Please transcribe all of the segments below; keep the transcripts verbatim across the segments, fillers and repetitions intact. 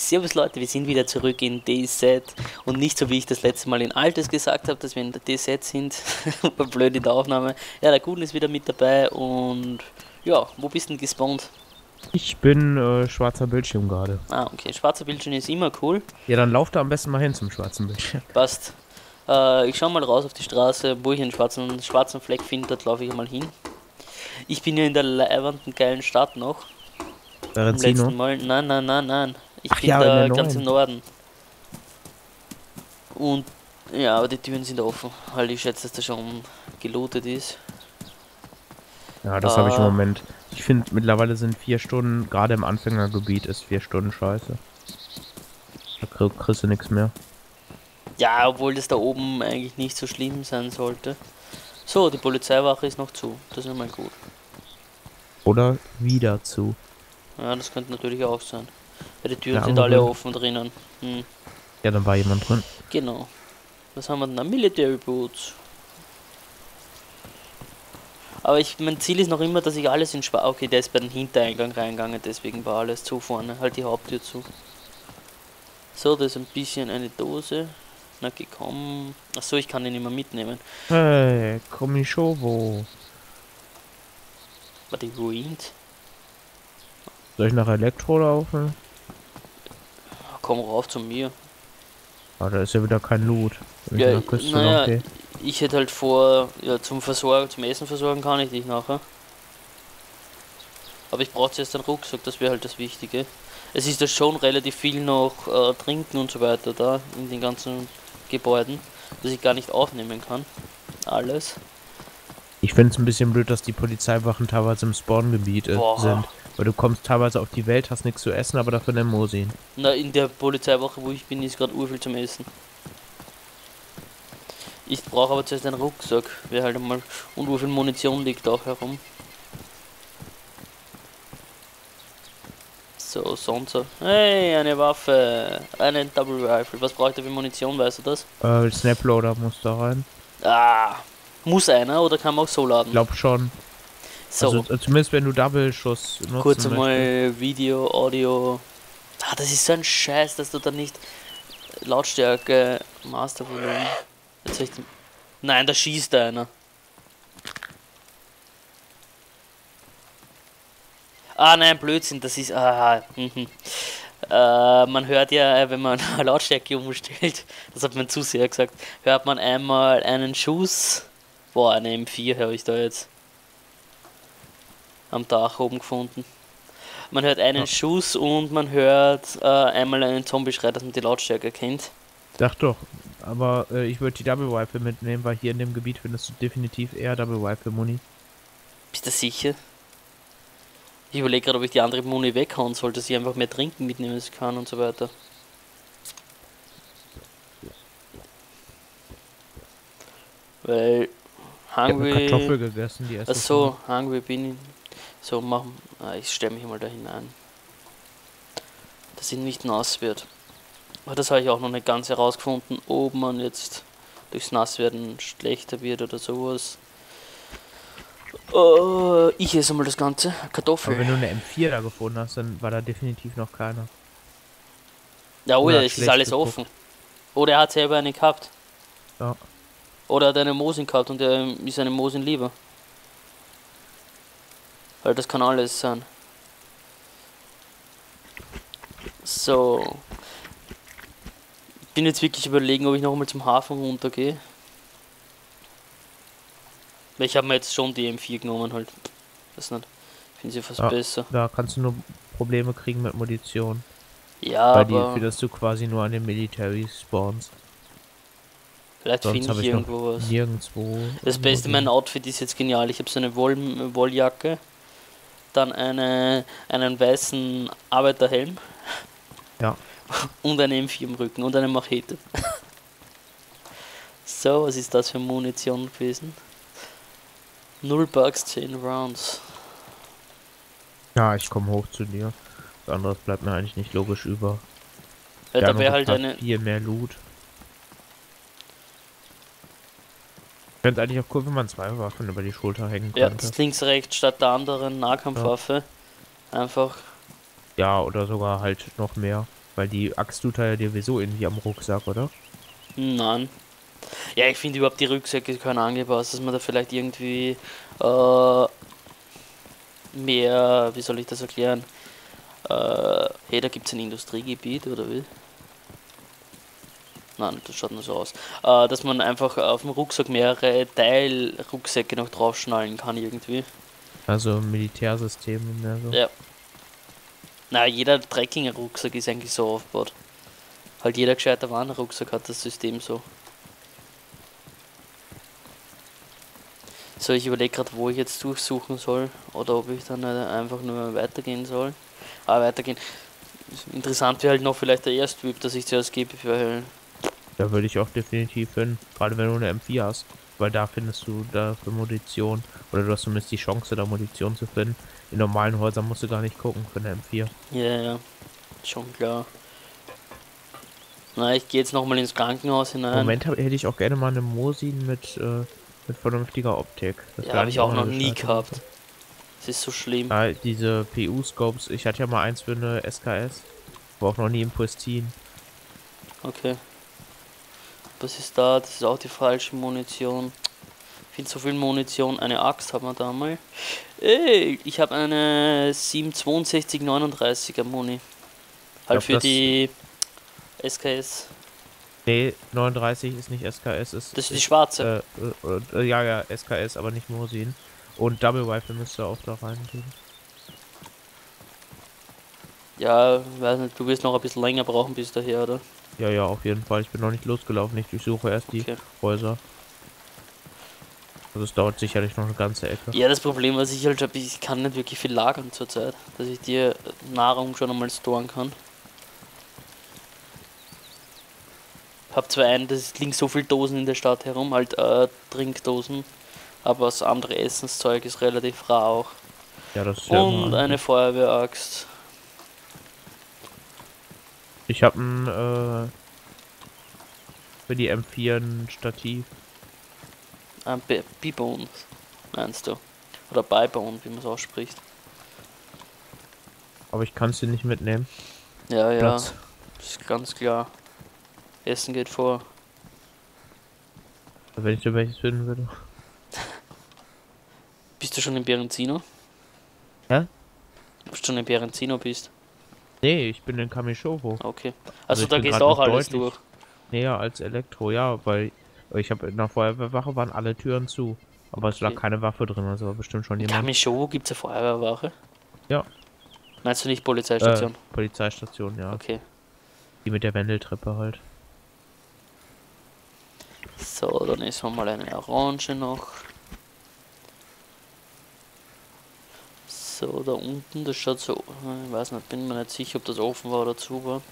Servus Leute, wir sind wieder zurück in D Z und nicht so wie ich das letzte Mal in Altes gesagt habe, dass wir in der D Z sind. War blöd in der Aufnahme. Ja, der Guten ist wieder mit dabei und ja, wo bist du denn gespawnt? Ich bin äh, schwarzer Bildschirm gerade. Ah, okay, schwarzer Bildschirm ist immer cool. Ja, dann lauf da am besten mal hin zum schwarzen Bildschirm. Passt. Äh, ich schau mal raus auf die Straße, wo ich einen schwarzen, schwarzen Fleck finde, dort laufe ich mal hin. Ich bin ja in der leibernden geilen Stadt noch. Im letzten Mal. Nein, nein, nein, nein. Ich Ach bin ja, da in der ganz im Norden. Und ja, aber die Türen sind offen, weil ich schätze, dass das schon gelootet ist. Ja, das äh, habe ich im Moment. Ich finde, mittlerweile sind vier Stunden, gerade im Anfängergebiet ist vier Stunden scheiße. Da krieg, kriegst du nichts mehr. Ja, obwohl das da oben eigentlich nicht so schlimm sein sollte. So, die Polizeiwache ist noch zu. Das ist mal gut. Oder wieder zu. Ja, das könnte natürlich auch sein. Weil die Türen Ja, sind alle wohl. offen drinnen. Hm. Ja, dann war jemand drin. Genau. Was haben wir denn da? Military Boots. Aber ich, mein Ziel ist noch immer, dass ich alles in Schwarz... Okay, der ist bei den Hintereingang reingegangen, deswegen war alles zu vorne. Halt die Haupttür zu. So, da ist ein bisschen eine Dose. Na, gekommen. Achso, ich kann den nicht mehr mitnehmen. Hey, Komischowo. War die ruined? Soll ich nach Elektro laufen? Komm rauf zu mir. Ah, da ist ja wieder kein Loot. Wenn Ja, ich nach Küste naja, noch gehe. ich hätte halt vor, ja, zum Versorgen, zum Essen versorgen kann ich dich nachher. Aber ich brauche zuerst einen Rucksack, das wäre halt das Wichtige. Es ist ja schon relativ viel noch äh, Trinken und so weiter da in den ganzen Gebäuden, dass ich gar nicht aufnehmen kann. Alles. Ich finde es ein bisschen blöd, dass die Polizeiwachen teilweise im Spawngebiet äh, Boah. sind. Weil du kommst teilweise auf die Welt, hast nichts zu essen, aber dafür eine Mosin. Na, in der Polizeiwache, wo ich bin, ist gerade urviel zum Essen. Ich brauche aber zuerst einen Rucksack, wäre halt einmal. Und urviel Munition liegt auch herum. So, sonst. Hey, eine Waffe. Eine Double Rifle. Was braucht er für Munition, weißt du das? Äh, Snaploader muss da rein. Ah, muss einer oder kann man auch so laden? Glaub schon. So, Also, äh, zumindest wenn du Double-Schuss nutzen kurz möchtest. einmal Video, Audio. Ah, das ist so ein Scheiß, dass du da nicht Lautstärke, Mastervolumen. Jetzt soll ich den... Nein, da schießt einer. Ah nein, Blödsinn, das ist... Ah, mhm. Äh, man hört ja, wenn man Lautstärke umstellt, das hat mein Zuseher gesagt, hört man einmal einen Schuss. Boah, eine M vier habe ich da jetzt am Dach oben gefunden. Man hört einen Ja. Schuss und man hört äh, einmal einen Zombie-Schrei, dass man die Lautstärke kennt. Sag doch. Aber äh, ich würde die Double Rifle mitnehmen, weil hier in dem Gebiet findest du definitiv eher Double Rifle Muni. Bist du sicher? Ich überlege gerade, ob ich die andere Muni weghauen soll, dass ich einfach mehr Trinken mitnehmen kann und so weiter. Weil Ich hab eine Hungry... Kartoffel gegessen, die erste. Achso, Hungry bin ich. So, machen. Ah, ich stelle mich mal da hinein. Dass sie nicht nass wird. Aber das habe ich auch noch nicht ganz herausgefunden, ob man jetzt durchs Nasswerden schlechter wird oder sowas. Uh, ich esse mal das Ganze. Kartoffel. Aber wenn du eine M vier da gefunden hast, dann war da definitiv noch keiner. Ja, Oder oder hat es ist schlecht alles geguckt. offen. Oder er hat selber eine gehabt. Ja. Oder er hat eine Mosin gehabt und er ist eine Mosin lieber. Weil das kann alles sein. So. Ich bin jetzt wirklich überlegen, ob ich noch einmal zum Hafen runtergehe. Weil ich habe mir jetzt schon die M vier genommen halt. Das nicht. Ich finde sie fast Ja. besser. Da kannst du nur Probleme kriegen mit Munition. Ja, Bei die, aber für das du quasi nur an den Military spawnst. vielleicht Sonst finde habe ich ich noch irgendwo was. nirgendwo. Das Beste, mein Outfit ist jetzt genial. Ich habe so eine Woll Wolljacke, dann eine, einen weißen Arbeiterhelm. Ja. Und eine M vier im Rücken und eine Machete. So, was ist das für Munition gewesen? null Bucks, zehn Rounds. Ja, ich komme hoch zu dir. Das andere bleibt mir eigentlich nicht logisch über. Ja, Der da wäre andere halt hat eine. viel mehr Loot. Ich fände es eigentlich auch cool, wenn man zwei Waffen über die Schulter hängen Ja, könnte. das links, rechts statt der anderen Nahkampfwaffe. Einfach. Ja, oder sogar halt noch mehr. Weil die Axt tut ja dir sowieso irgendwie am Rucksack, oder? Nein. Ja, ich finde überhaupt die Rucksäcke können angepasst, dass man da vielleicht irgendwie äh, mehr, wie soll ich das erklären? Äh, hey, da gibt es ein Industriegebiet oder wie? Nein, das schaut nur so aus. Äh, dass man einfach auf dem Rucksack mehrere Teilrucksäcke noch draufschnallen kann irgendwie. Also Militärsysteme mehr so. Ja. Na, jeder Trekking-Rucksack ist eigentlich so aufgebaut. Halt jeder gescheite Wanderrucksack hat das System so. So, ich überlege gerade, wo ich jetzt durchsuchen soll oder ob ich dann einfach nur weitergehen soll. Ah, weitergehen. Interessant wäre halt noch vielleicht der erste Typ, dass ich zuerst gebe, weil Da würde ich auch definitiv hin. Gerade wenn du eine M vier hast. Weil da findest du da für Munition. Oder du hast zumindest die Chance, da Munition zu finden. In normalen Häusern musst du gar nicht gucken für eine M vier. ja, ja, schon klar. Na, ich gehe jetzt nochmal ins Krankenhaus Im hinein. Moment hab, hätte ich auch gerne mal eine Mosin mit, äh, mit vernünftiger Optik. Das Ja, wäre habe ich eigentlich auch eine noch nie gescheite gehabt. Sache. Das ist so schlimm. Ja, diese P U-Scopes, ich hatte ja mal eins für eine S K S. War auch noch nie im Prestin. Okay. Was ist da? Das ist auch die falsche Munition. Ich finde so viel Munition. Eine Axt haben wir da mal. Ey, ich habe eine sieben zweiundsechzig neununddreißiger Muni. Halt glaub, für das- die S K S. Nee, neununddreißig ist nicht S K S, ist, Das ist die ist schwarze. äh, äh, äh, ja, ja, S K S, aber nicht Mosin. Und Double Rifle müsste auch da rein tun. Ja, weiß nicht, du wirst noch ein bisschen länger brauchen bis daher, oder? Ja, ja, auf jeden Fall. Ich bin noch nicht losgelaufen. Ich durchsuche erst Okay. die Häuser. Also es dauert sicherlich noch eine ganze Ecke. Ja, das Problem, was ich halt habe, ich kann nicht wirklich viel lagern zurzeit, dass ich dir Nahrung schon einmal storen kann. Hab zwar einen, das liegen so viele Dosen in der Stadt herum, halt äh, Trinkdosen, aber das andere Essenszeug ist relativ rar auch. Ja, das ist ja immer Und eine eigentlich. Feuerwehraxt. Ich habe ein, äh, für die M vier ein Stativ. Ein B- B-Bone, meinst du? Oder Beibone, wie man es ausspricht. Aber ich kann es dir nicht mitnehmen. Ja, ja, Platz. ist ganz klar. Essen geht vor. Wenn ich dir welches finden würde. Bist du schon in Berenzino? Hä? Ob du schon in Berenzino bist? Nee, ich bin in Kamishovo. Okay. Also Also ich da bin gehst grad du auch noch alles deutlich durch. näher als Elektro, ja, weil ich habe in der Feuerwehrwache waren alle Türen zu. Aber es lag Okay. keine Waffe drin, also war bestimmt schon In jemand. Kamishowo gibt es eine Feuerwehrwache. Ja. Meinst du nicht Äh, Polizeistation? Polizeistation, ja. Okay. Die mit der Wendeltreppe halt. So, dann essen wir mal eine Orange noch. So, da unten, das schaut so, ich weiß nicht, bin mir nicht sicher, ob das offen war oder zu war.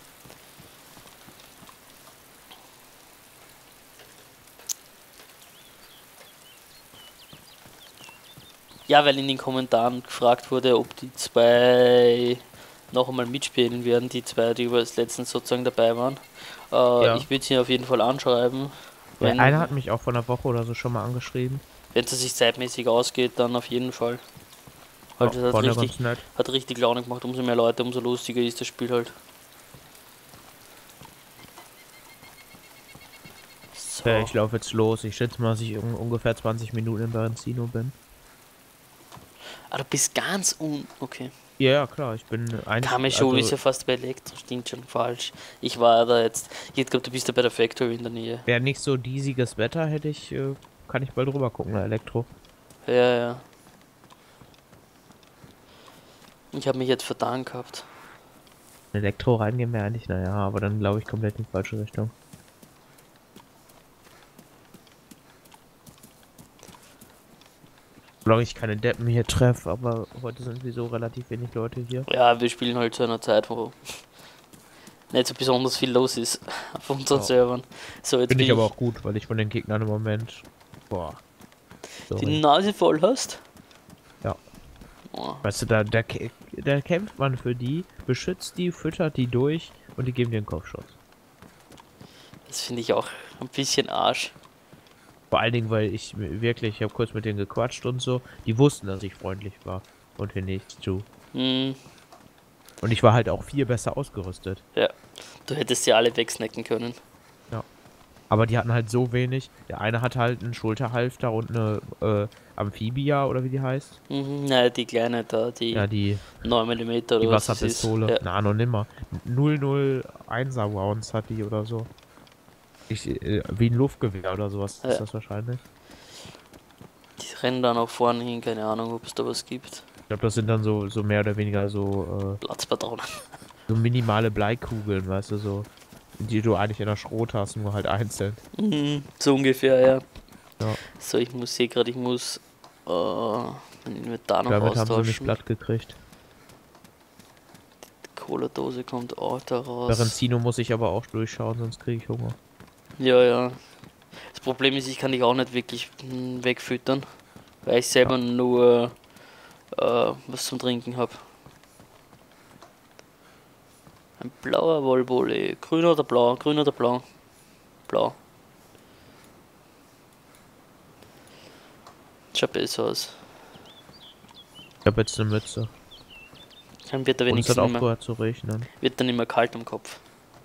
Ja, weil in den Kommentaren gefragt wurde, ob die zwei noch einmal mitspielen werden, die zwei, die über das letztens sozusagen dabei waren. Äh, Ja. Ich würde sie auf jeden Fall anschreiben. Ja, Wenn, einer hat mich auch vor einer Woche oder so schon mal angeschrieben. wenn es sich zeitmäßig ausgeht, dann auf jeden Fall. Halt, Ja, das war hat der richtig, ganz nett. hat richtig Laune gemacht. Umso mehr Leute, umso lustiger ist das Spiel halt. So. Ja, ich laufe jetzt los. Ich schätze mal, dass ich un ungefähr zwanzig Minuten in Berenzino bin. Ah, du bist ganz un... Okay. Ja, ja, klar, ich bin eigentlich. Kamishow Also, ist ja fast bei Elektro, stimmt schon falsch. Ich war da jetzt... Ich glaube, du bist ja bei der Factory in der Nähe. wäre nicht so diesiges Wetter, hätte ich, äh, kann ich bald rüber gucken, Elektro. Ja, ja. Ich habe mich jetzt vertan gehabt. Elektro reingehen wäre eigentlich, naja, aber dann glaube ich komplett in die falsche Richtung. Solange ich keine Deppen hier treffe, aber heute sind sowieso relativ wenig Leute hier. Ja, wir spielen halt zu einer Zeit, wo nicht so besonders viel los ist auf unseren Ja. Servern. So, jetzt Finde bin ich aber auch gut, weil ich von den Gegnern im Moment. Boah. die Sorry. Nase voll hast. Ja. Oh, Weißt du, da, da, kä- da kämpft man für die, beschützt die, füttert die durch und die geben dir einen Kopfschuss. das finde ich auch ein bisschen Arsch. Vor allen Dingen, weil ich mir wirklich, ich habe kurz mit denen gequatscht und so, die wussten, dass ich freundlich war und hier nichts zu. Hm. Und ich war halt auch viel besser ausgerüstet. Ja. Du hättest sie alle wegsnacken können. Ja. Aber die hatten halt so wenig. Der eine hatte halt einen Schulterhalfter und eine äh, Amphibia oder wie die heißt. Mhm, naja, die kleine da, die Ja, die, neun Millimeter die oder was das ist. Wasserpistole. Ja. Na, noch nimmer. null null eins er Rounds hat die oder so. Ich, äh, wie ein Luftgewehr oder sowas Ja. ist das wahrscheinlich. Die rennen dann auch vorne hin, keine Ahnung, ob es da was gibt. Ich glaube, das sind dann so, so mehr oder weniger so, Platzpatronen. äh, so minimale Bleikugeln, weißt du, so. Die du eigentlich in der Schrot hast, nur halt einzeln. Mhm, so ungefähr, ja. Ja. So, ich muss hier gerade, ich muss äh, mein Inventar noch Damit haben sie mich austauschen. platt gekriegt. Die Cola-Dose kommt auch da raus. Berenzino muss ich aber auch durchschauen, sonst kriege ich Hunger. Ja, ja. Das Problem ist, ich kann dich auch nicht wirklich hm, wegfüttern, weil ich selber Ja. nur äh, was zum Trinken habe. Ein blauer Wollwolle. Grün oder blau? Grün oder blau? Blau. Schaut besser aus. Ich habe jetzt eine Mütze. Dann wird er Und es wenigstens hat auch nicht mehr, gehört zu regnen. wird dann nicht mehr kalt am Kopf.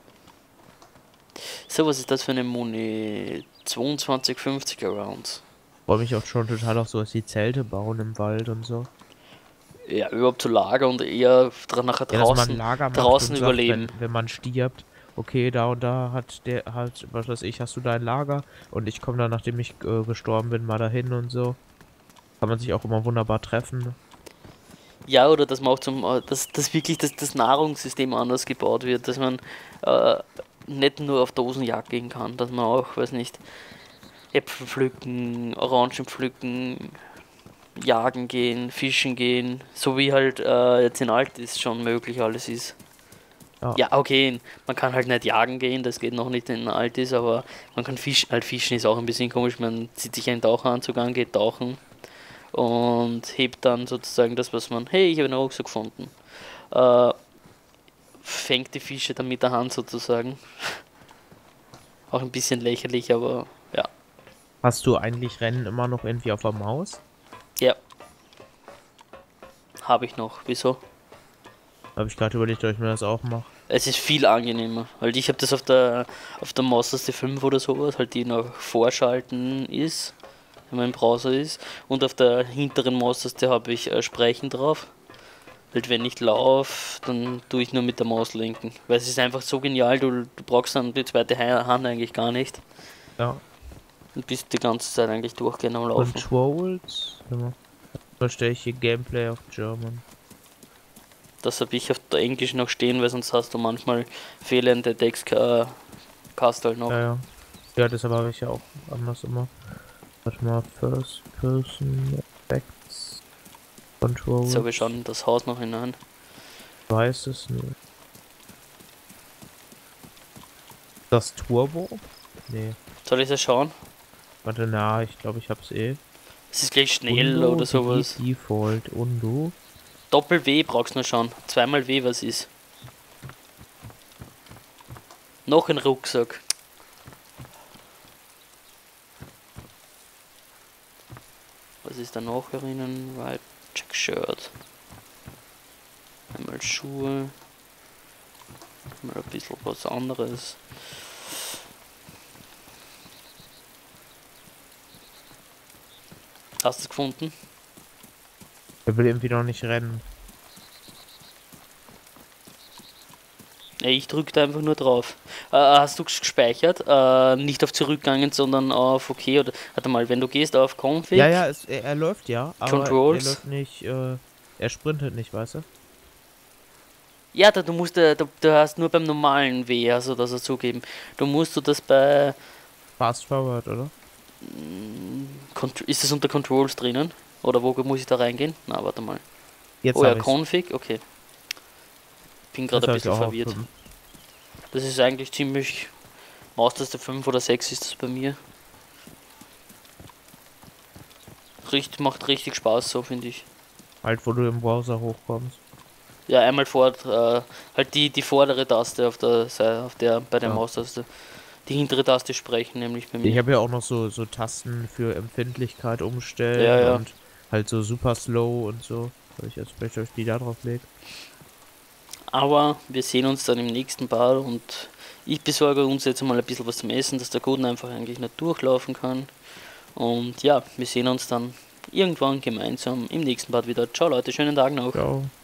So, was ist das für eine Muni? zweiundzwanzig fünfziger Rounds. Freue mich auch schon total auf so, dass die Zelte bauen im Wald und so. Ja, überhaupt zu Lager und eher dra- nachher Ja, dass man ein draußen, Lager macht draußen und sagt, überleben. wenn, wenn man stirbt, okay, da und da hat der, hat, was weiß ich, hast du dein Lager und ich komme dann, nachdem ich äh, gestorben bin, mal dahin und so. Kann man sich auch immer wunderbar treffen. Ja, oder dass man auch zum, äh, dass, dass wirklich das, das Nahrungssystem anders gebaut wird, dass man äh, nicht nur auf Dosenjagd gehen kann, dass man auch, weiß nicht, Äpfel pflücken, Orangen pflücken, jagen gehen, fischen gehen, so wie halt äh, jetzt in Altis schon möglich alles ist. Ja. Ja, okay, man kann halt nicht jagen gehen, das geht noch nicht in Altis, aber man kann fischen, halt fischen ist auch ein bisschen komisch, man zieht sich einen Taucheranzug an, geht tauchen und hebt dann sozusagen das, was man, hey, ich habe einen Rucksack gefunden, äh, fängt die Fische dann mit der Hand sozusagen. Auch ein bisschen lächerlich, aber ja. Hast du eigentlich Rennen immer noch irgendwie auf der Maus? Ja. Habe ich noch. Wieso? Habe ich gerade überlegt, ob ich mir das auch mache. Es ist viel angenehmer, weil ich habe das auf der auf der Maus-Taste fünf oder sowas, halt die noch vorschalten ist, wenn man im Browser ist. Und auf der hinteren Maustaste habe ich äh, Sprechen drauf. Halt wenn ich laufe, dann tue ich nur mit der Maus lenken. Weil es ist einfach so genial, du, du brauchst dann die zweite Hand eigentlich gar nicht. Ja. Und bist die ganze Zeit eigentlich durchgehend am Laufen. Controls? Da stelle ich hier Gameplay auf German. Das habe ich auf der Englisch noch stehen, weil sonst hast du manchmal fehlende Textcast halt noch. Ja, ja. Ja, deshalb habe ich ja auch anders immer. Warte mal, First Person Effects Controls. So, wir schauen das Haus noch hinein. Weiß es nicht. Das Turbo? Nee. Soll ich das schauen? Warte, na, ich glaube, ich hab's eh. Es ist gleich schnell Undo, oder sowas. Delete Default, Undo. Doppel-W brauchst du nur schauen. Zweimal W, was ist? Noch ein Rucksack. Was ist da noch herinnen? Right, check Shirt. Einmal Schuhe. Mal ein bisschen was anderes. Hast du es gefunden? Er will irgendwie noch nicht rennen. Ja, ich drücke da einfach nur drauf. Äh, hast du gespeichert? Äh, nicht auf zurückgegangen, sondern auf OK oder. Warte mal, wenn du gehst auf Config. Ja, ja, es, er, er läuft ja, aber Controls. er läuft nicht, äh, er sprintet nicht, weißt du? Ja, da, du musst, äh, du, du hast nur beim normalen W, also das er zugeben. Du musst du das bei. Fast Forward, oder? Contr- Ist das unter Controls drinnen? Oder wo muss ich da reingehen? Na, warte mal. Jetzt Oh ja, hab ich's. Config, okay. Bin gerade ein Jetzt hab ich bisschen auch verwirrt. auf fünf. Das ist eigentlich ziemlich. Maustaste fünf oder sechs ist das bei mir. Richt, macht richtig Spaß so, finde ich. Halt, wo du im Browser hochkommst. Ja, einmal vor, äh, halt die, die vordere Taste auf der Seite, auf der, bei der Ja. Maustaste. Die hintere Taste sprechen nämlich bei Ich mir. habe ja auch noch so, so Tasten für Empfindlichkeit umstellen Ja, ja. und halt so super slow und so. Soll ich jetzt vielleicht, ob ich die da drauf lege? Aber wir sehen uns dann im nächsten Part und ich besorge uns jetzt mal ein bisschen was zum Essen, dass der Guten einfach eigentlich nicht durchlaufen kann. Und ja, wir sehen uns dann irgendwann gemeinsam im nächsten Part wieder. Ciao Leute, schönen Tag noch. Ciao.